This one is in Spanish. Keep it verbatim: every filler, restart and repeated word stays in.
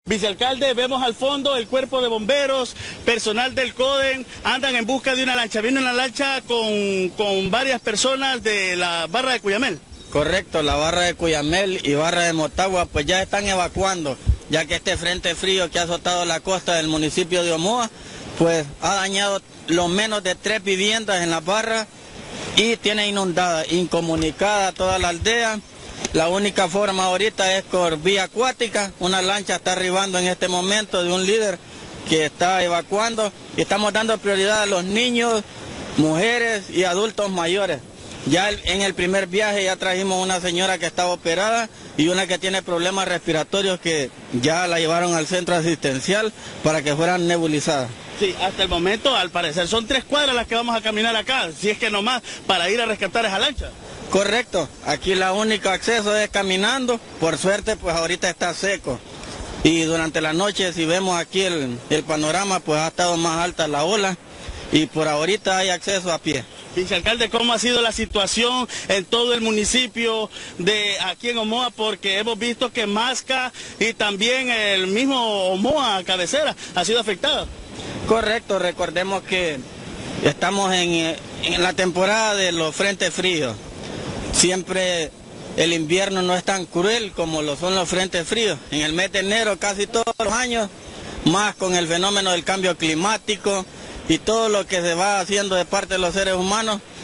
Vicealcalde, vemos al fondo el cuerpo de bomberos, personal del CODEN, andan en busca de una lancha. Viene una lancha con, con varias personas de la barra de Cuyamel. Correcto, la barra de Cuyamel y barra de Motagua pues ya están evacuando, ya que este frente frío que ha azotado la costa del municipio de Omoa, pues ha dañado lo menos de tres viviendas en la barra y tiene inundada, incomunicada toda la aldea. La única forma ahorita es por vía acuática. Una lancha está arribando en este momento de un líder que está evacuando y estamos dando prioridad a los niños, mujeres y adultos mayores. Ya en el primer viaje ya trajimos una señora que estaba operada y una que tiene problemas respiratorios que ya la llevaron al centro asistencial para que fueran nebulizadas. Sí, hasta el momento al parecer son tres cuadras las que vamos a caminar acá, si es que no más, para ir a rescatar esa lancha. Correcto, aquí la único acceso es caminando, por suerte pues ahorita está seco y durante la noche si vemos aquí el, el panorama pues ha estado más alta la ola y por ahorita hay acceso a pie. Vicealcalde, ¿cómo ha sido la situación en todo el municipio de aquí en Omoa? Porque hemos visto que Masca y también el mismo Omoa cabecera ha sido afectada. Correcto, recordemos que estamos en, en la temporada de los frentes fríos. Siempre el invierno no es tan cruel como lo son los frentes fríos. En el mes de enero casi todos los años, más con el fenómeno del cambio climático y todo lo que se va haciendo de parte de los seres humanos,